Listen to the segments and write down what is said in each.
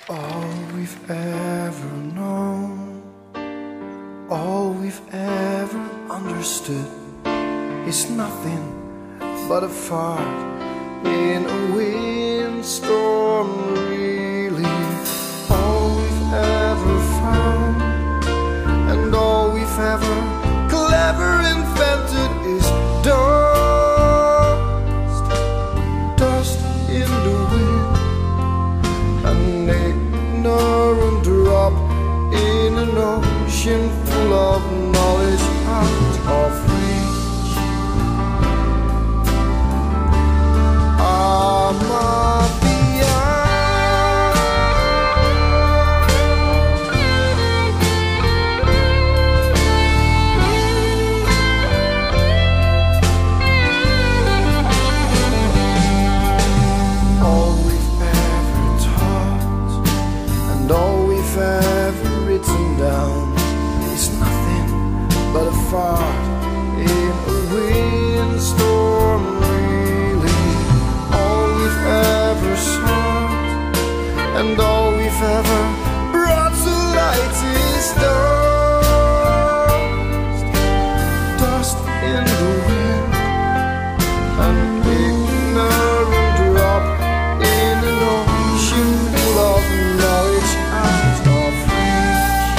All we've ever known, all we've ever understood is nothing but a fart in a windstorm, really. All we've ever found and all we've ever clever invented is dust, dust in the wind. An ignorant drop in an ocean full of knowledge out of reach. All we've ever taught and all we've ever written down is nothing but a fart in a windstorm, really. All we've ever sought and all we've ever brought to light is dust, dust in the wind. An ignorant drop in an ocean full of knowledge out of reach.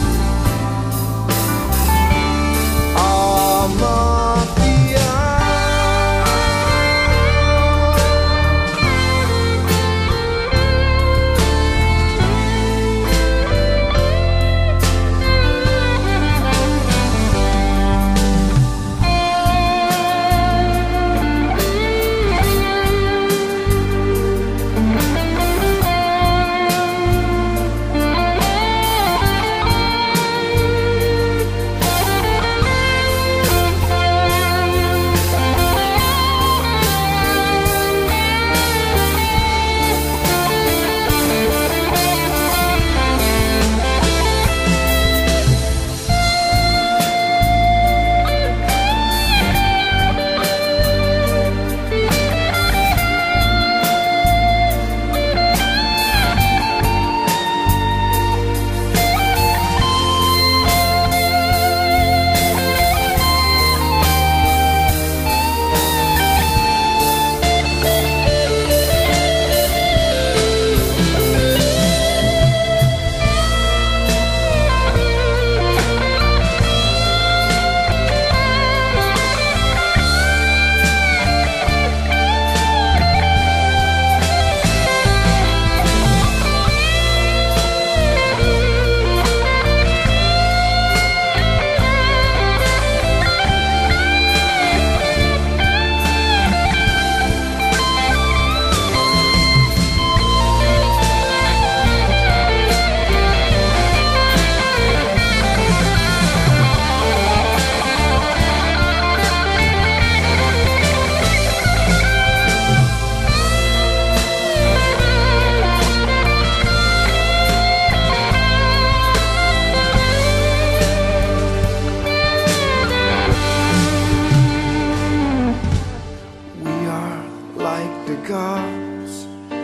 The gods,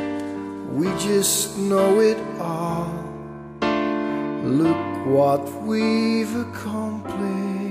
we just know it all. Look what we've accomplished.